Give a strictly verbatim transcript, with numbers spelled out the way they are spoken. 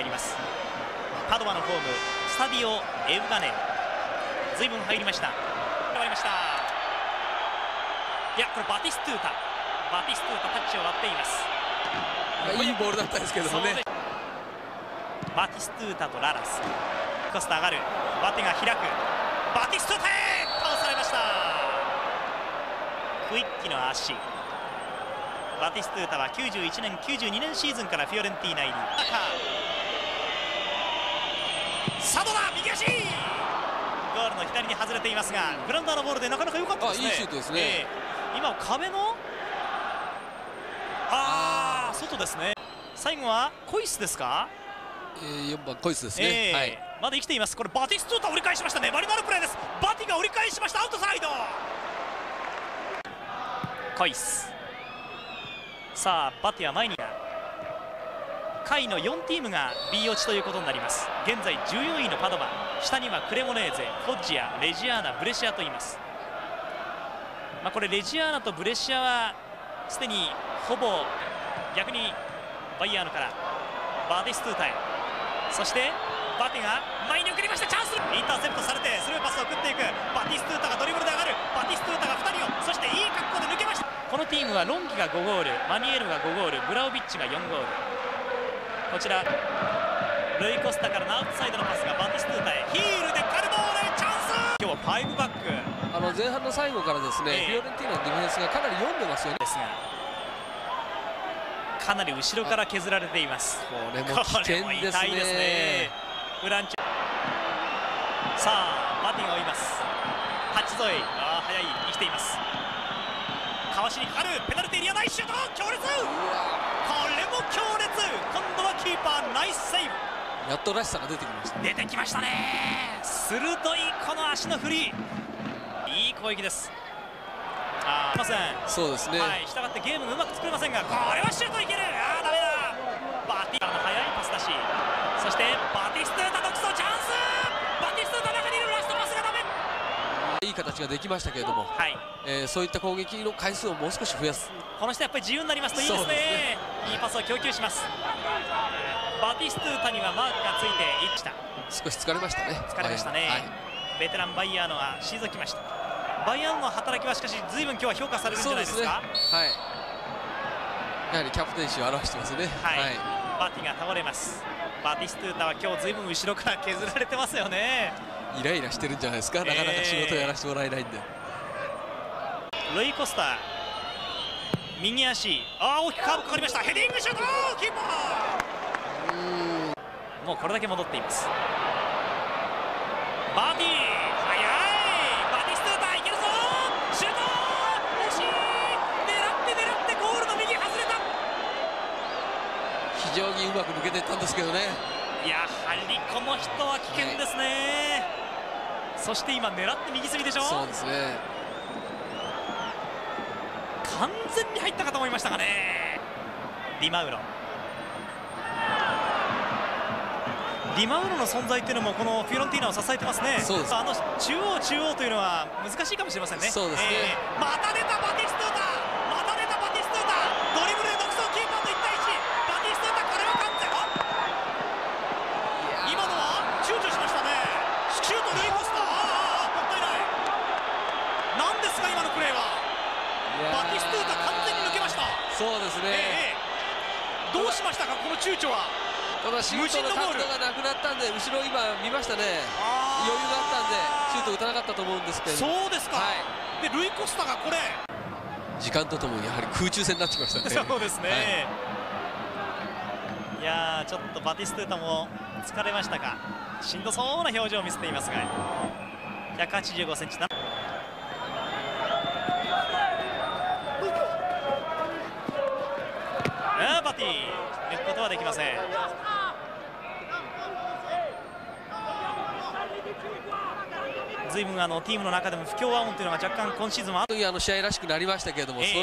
入ります。パドバのホームスタディオ・エウガネ、ずいぶん入りました。終わりました。いや、これバティストゥータバティストゥータタッチを割っています。 いいボールだったんですけどもね。 バティストゥータとララス、コスタ上がる、バテが開く、バティストゥータへ倒されました。クイッキの足。バティストゥータはきゅうじゅういちねんきゅうじゅうにねんシーズンからフィオレンティーナ入り。サドラ右足、ゴールの左に外れていますが、グラウンダーのボールでなかなか良かったですね。 いいシュートですね、 えー、今壁のああ外ですね。最後はコイスですか。 えー、よんばんコイスですね、 えーはい、 まだ生きています。これバティストゥータ折り返しました。粘りのあるプレーです。バティが折り返しました。アウトサイドコイス。さあバティは前に下位のよんチームが B 落ちということになります。現在じゅうよんいのパドバ、下にはクレモネーゼ、フォッジア、レジアーナ、ブレシアといいます。まあ、これレジアーナとブレシアはすでにほぼ逆にバイヤーノからバティストゥータへ、そしてバティが前に送りました。チャンス、インターセプトされてスルーパスを送っていく。バティストゥータがドリブルで上がる。バティストゥータがふたりを、そしていい格好で抜けました。このチームはロンギがごゴール、マニエルがごゴール、ブラオビッチがよんゴール。こちらルイ・コスタからのアウトサイドのパスがバティストゥータへ、ヒールでカルボーレチャンス。今日はファイブバック、 あの前半の最後からですね、 えー、 フィオレンティーナのディフェンスがかなり読んでますよね。 ですがかなり後ろから削られています。 これも危険ですね。 痛いですね。フランチさあバティが追います。ハチゾイ、ああ速い、生きています。かわしにかかる、ペナルティーエリア内シュート、強烈、これも強烈。今度はキーパーナイスセーブ。 やっとらしさが出てきました。 出てきましたね。鋭いこの足の振り、いい攻撃です。ああません。 そうですね、 はい、したがってゲームがうまく作れませんが、これはシュートいける。ああダメだ。バティからの速いパス出し、そしてバティストゥータ独走チャンス。バティストゥータ中にいる、ラストパスがダメ。 いい形ができましたけれども、はい、えー、そういった攻撃の回数をもう少し増やす。 この人やっぱり自由になりますといいですね。ですね、いいパスを供給します。バティストゥータにはマークがついていった。 少し疲れましたね。 疲れましたね、はい、ベテランバイヤーノが退きました。バイヤーノの働きはしかし随分今日は評価されるんじゃないですか。 ですね、はい、やはりキャプテンシーを表してますね。 はい、はい、バティが倒れます。バティストゥータは今日随分後ろから削られてますよね。 イライラしてるんじゃないですか、なかなか仕事をやらせてもらえないんで。 ルイ・コスタ右足、ああ大きくカーブかかりました。ヘディングシュート、キーパー、もうこれだけ戻っています。バティ速い、バティストゥータいけるぞ、シュート惜しい、狙って狙ってゴールの右外れた。 非常にうまく抜けていったんですけどね。 やはりこの人は危険ですね、はい、そして今狙って右すぎでしょ。 そうですね、 完全に入ったかと思いましたがね。ディマウロディマウロの存在というのもこのフィオレンティーナを支えてますね。 そうです。 あの中央中央というのは難しいかもしれませんね。 そうですね、 えー、また出たバティストゥータ、また出たバティストゥータ、ドリブルで独走、キーパーといち対いち、バティストゥータ、これは完全、今のは躊躇しましたね。シュートルイ・コスタ、ああもったいない。なんですか今のプレーは。バティストゥータ完全に抜けました。 そうですね、 えー、どうしましたかこの躊躇は。 ただシュートの角度がなくなったんで、後ろ今見ましたね、余裕があったんでシュート打たなかったと思うんですけど。 そうですか、はい、でルイ・コスタがこれ時間とともにやはり空中戦になってきましたね。 そうですね、はい、いやーちょっとバティストゥータも疲れましたか、しんどそうな表情を見せていますが、ひゃくはちじゅうごセンチな。あーバティ抜くことはできません。随分あのチームの中でも不協和音というのが若干今シーズンはあの試合らしくなりましたけれども、えー